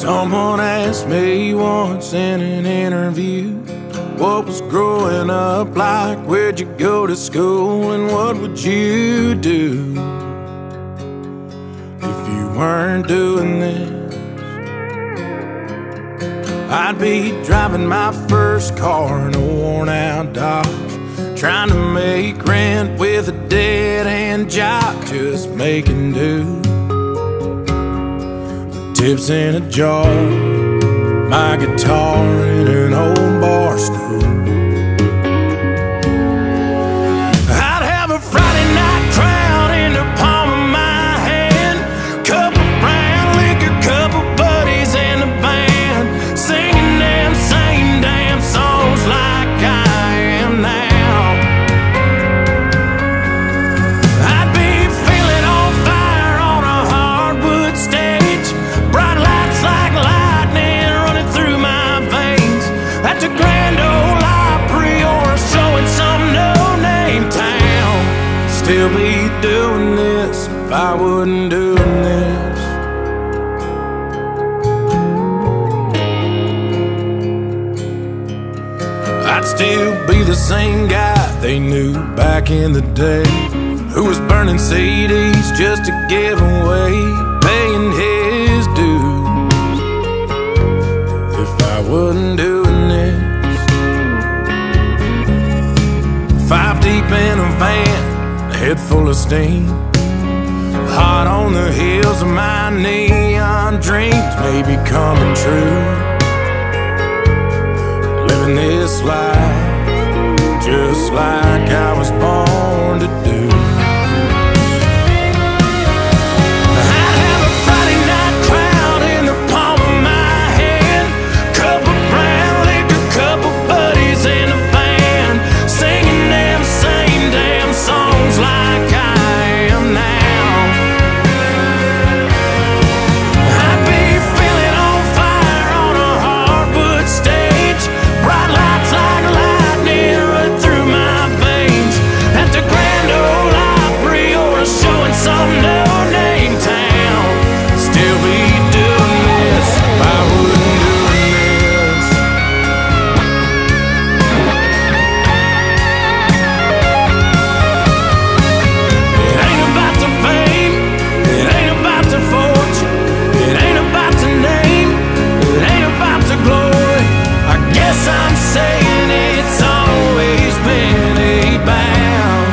Someone asked me once in an interview, what was growing up like? Where'd you go to school and what would you do if you weren't doing this? I'd be driving my first car in a worn out Dodge, trying to make rent with a dead-end job, just making do. Tips in a jar, my guitar in an old bar stool. I'd have a Friday night crowd in the palm of my hand, cup of brown liquor, couple buddies in the band, singing them same damn songs like I am now. I'd be feeling on fire on a hardwood stage, bright lights like lightning running through my veins, at the Grand Ole Opry or a show in some no-name town. Still be doing this if I wasn't doing this. I'd still be the same guy they knew back in the day, who was burning CDs just to give away, paying his dues. If I wasn't doing this, 5 deep in a van, head full of steam, hot on the heels of my neon dreams, maybe coming true. Living this life just like I was born to do. I'd have a Friday night crowd in the palm of my hand, cup of brown liquor, couple buddies in a band, singing them same damn songs like I am now. I'd be feeling on fire on a hardwood stage, bright lights like lightning run through my veins, at the Grand Ole Opry or a show in some no-name town. Still be doing this if I wasn't doing this. It ain't about the fame, it ain't about the fortune, it ain't about the name, it ain't about the glory. I guess I'm saying it's always been about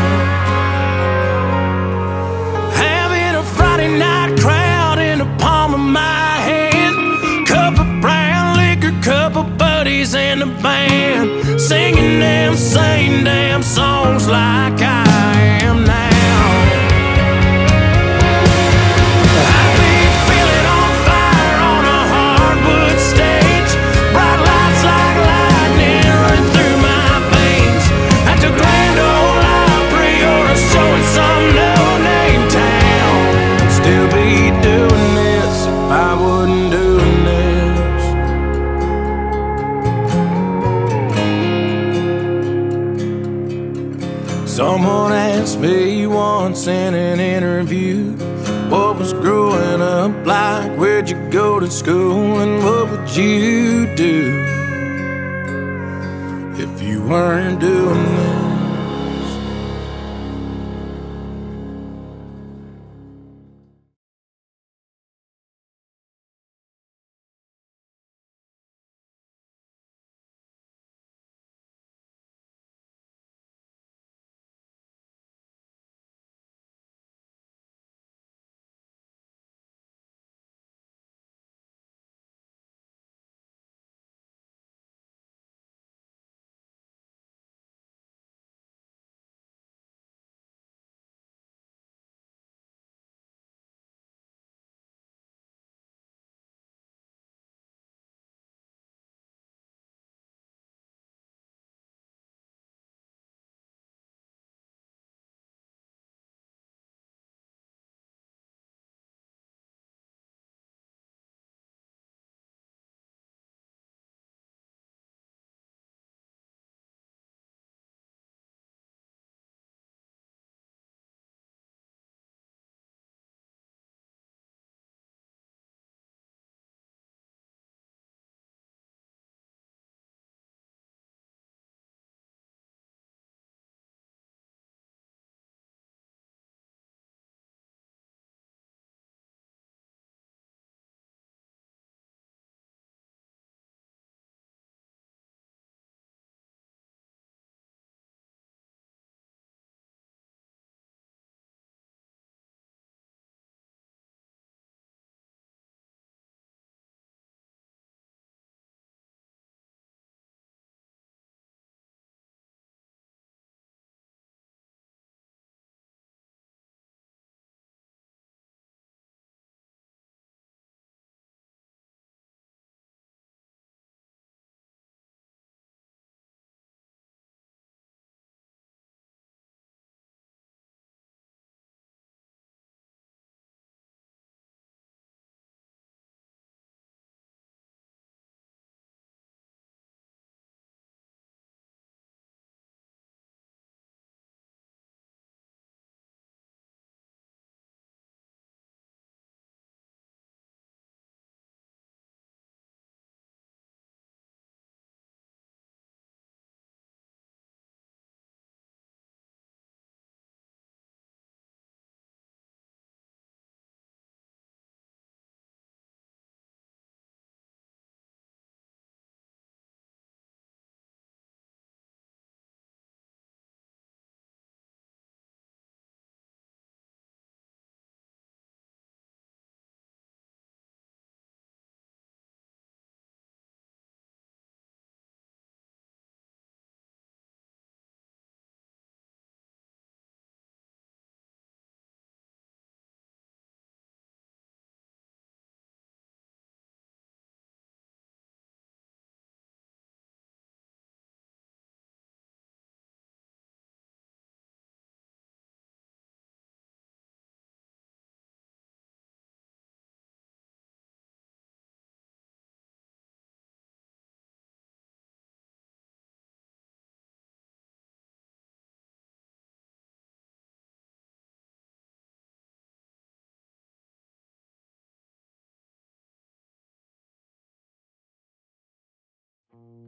having a Friday night crowd in the palm of my hand, cup of brown liquor, couple buddies in the band, singing them same damn songs like I am now. I'd be feeling on fire on a hardwood stage, bright lights like lightning running through my veins, at the Grand Ole Opry or a show in some no-name town. Still be doing this if I wasn't doing this. Someone asked me once in an interview, what was growing up like? Where'd you go to school and what would you do if you weren't doing this?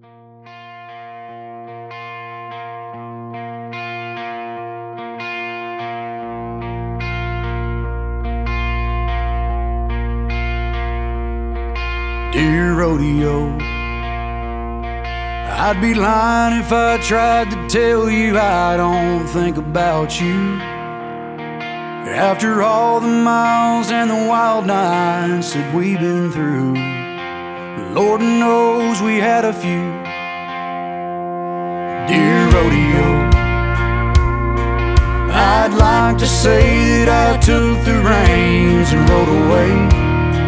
Dear rodeo, I'd be lying if I tried to tell you I don't think about you. After all the miles and the wild nights that we've been through, Lord knows we had a few. Dear rodeo, I'd like to say that I took the reins and rode away.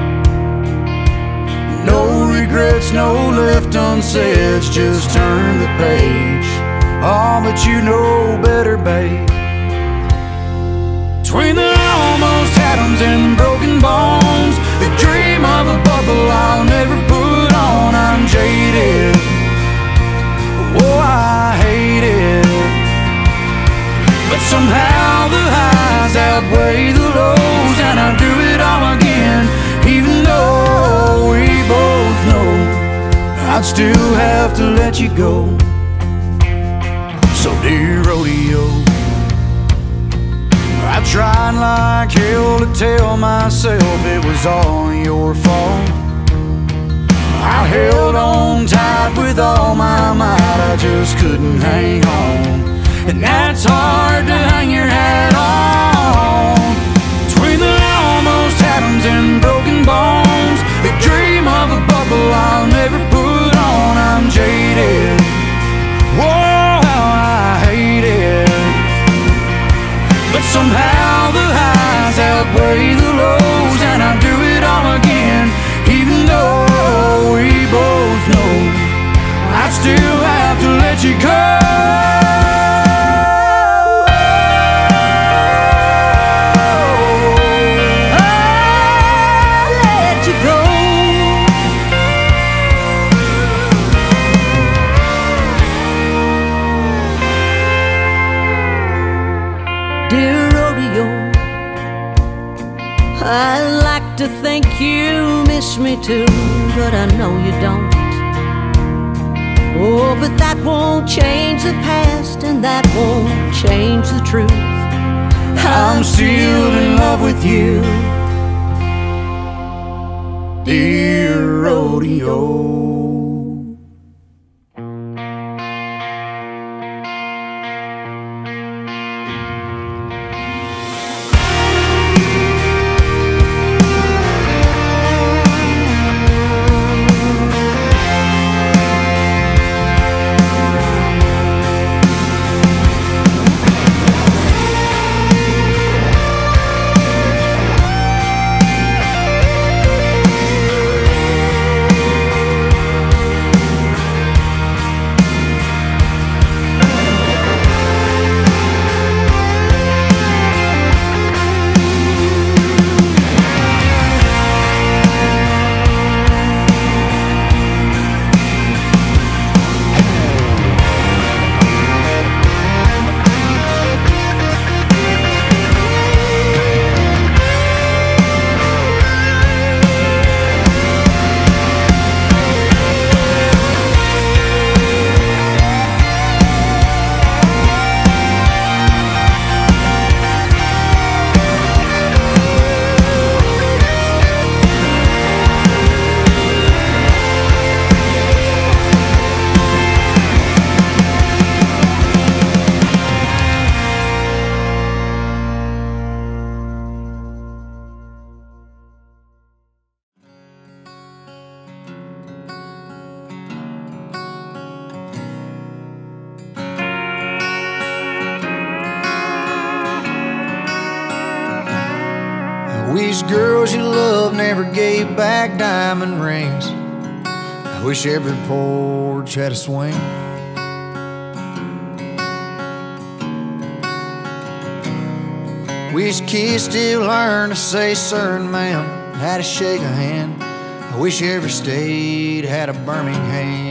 No regrets, no left unsaid, just turn the page. Oh, but you know better, babe. Between the almost atoms and broken bones, the dream of a bubble I'll never put on. I'm jaded, oh, I hate it, but somehow the highs outweigh the lows, and I do it all again, even though we both know I'd still have to let you go. So dear rodeo, I tried like hell to tell myself it was all your fault. I held on tight with all my might, I just couldn't hang on, and that's hard to hang your hat on. Between the almost atoms and broken bones, the dream of a bubble I'll never put on. I'm jaded, oh, how I hate it, but somehow the highs outweigh the lows, and I do it all again, even though we both know I'd still have to let you go. Dear rodeo, I like to think you miss me too, but I know you don't. Oh, but that won't change the past, and that won't change the truth. I'm still in love with you, Dear rodeo. I wish girls you love never gave back diamond rings. I wish every porch had a swing. Wish kids still learn to say sir and ma'am, how to shake a hand. I wish every state had a Birmingham.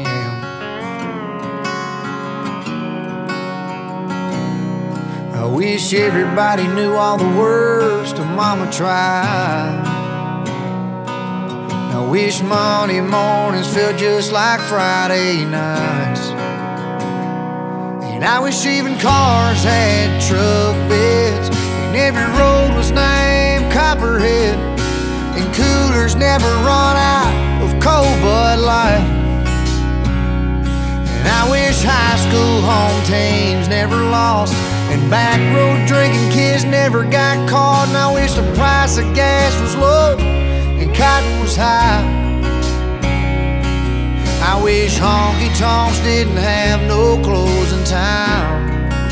I wish everybody knew all the words to Mama Tried. I wish Monday mornings felt just like Friday nights. And I wish even cars had truck beds, and every road was named Copperhead, and coolers never run out of cold Bud Light. And I wish high school home teams never lost, and back road drinking kids never got caught. And I wish the price of gas was low and cotton was high. I wish honky-tonks didn't have no closing time.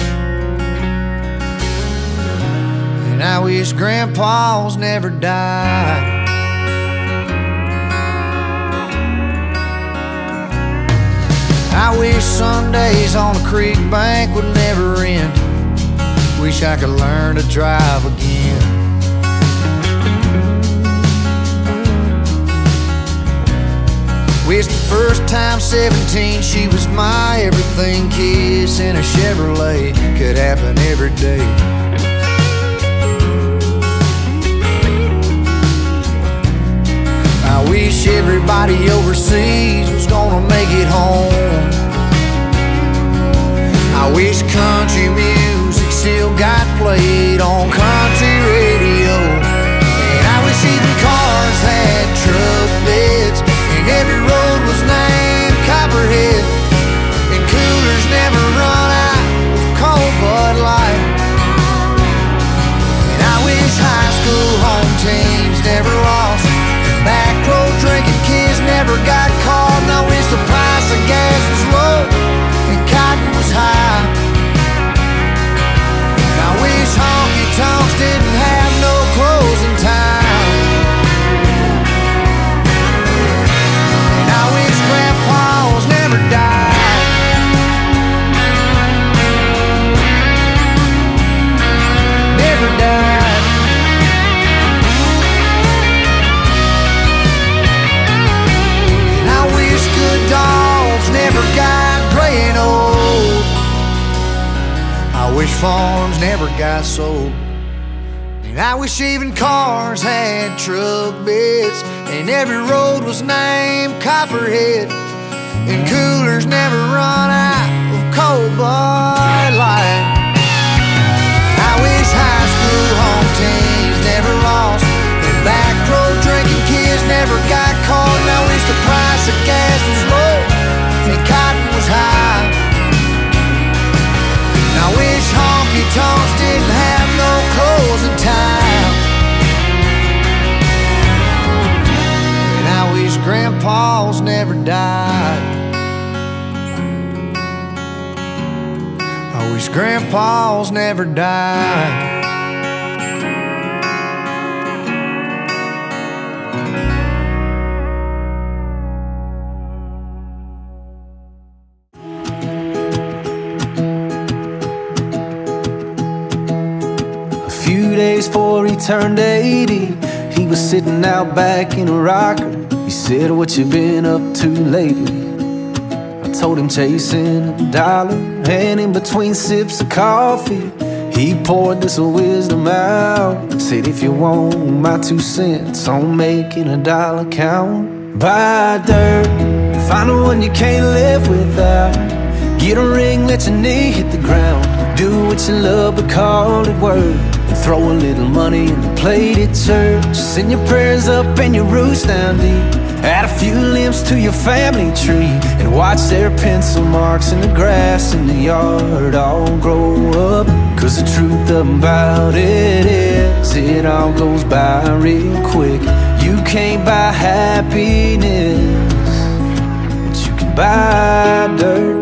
And I wish grandpas never died. I wish Sundays on the creek bank would never end. Wish I could learn to drive again. Wish the first time 17 she was my everything. Kiss in a Chevrolet could happen every day. I wish everybody overseas was gonna make it home. I wish country music still got played on country radio. And I wish even cars had truck beds, and every road was named Copperhead, and coolers never run out of cold Bud Light. And I wish high school home teams never lost, and back road drinking kids never got caught. And I wish the price of gas was low and cotton was high. And I wish honky-tonks didn't have no closing time. And I wish grandpas never died. Never died. And I wish good dogs never got gray and old. I wish farms never got sold. And I wish even cars had truck beds, and every road was named Copperhead, and coolers never run out of cold Bud Light. I wish high school home teams never lost, and back road drinking kids never got caught. And I wish the price of gas was low and cotton was high. And I wish honky-tonks didn't have no closing time. And I wish grandpas never died. I wish grandpas never died. Days before he turned 80, he was sitting out back in a rocker. He said, "What you been up to lately?" I told him chasing a dollar, and in between sips of coffee, he poured this wisdom out. Said, "If you want my 2 cents on making a dollar count, buy dirt, find the one you can't live without. Get a ring, let your knee hit the ground. Do what you love, but call it work. And throw a little money in the plate at church. Send your prayers up and your roots down deep. Add a few limbs to your family tree, and watch their pencil marks in the grass in the yard all grow up. Cause the truth about it is, it all goes by real quick. You can't buy happiness, but you can buy dirt."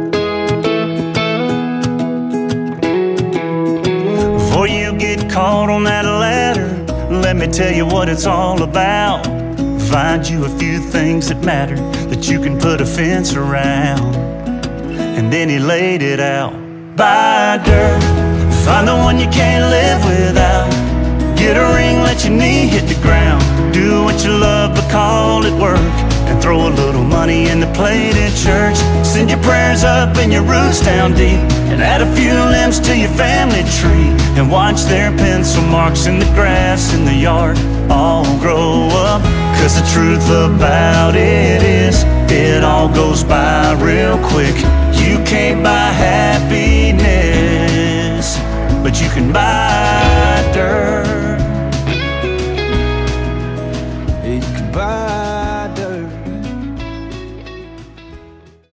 Before you get caught on that ladder, let me tell you what it's all about. Find you a few things that matter, that you can put a fence around. And then he laid it out. Buy dirt, find the one you can't live without. Get a ring, let your knee hit the ground. Do what you love, but call it work. And Throw a little money in the plate at church. Send your prayers up and your roots down deep, and add a few limbs to your family tree, and watch their pencil marks in the grass in the yard all grow up. Cause the truth about it is, it all goes by real quick. You can't buy happiness, but you can buy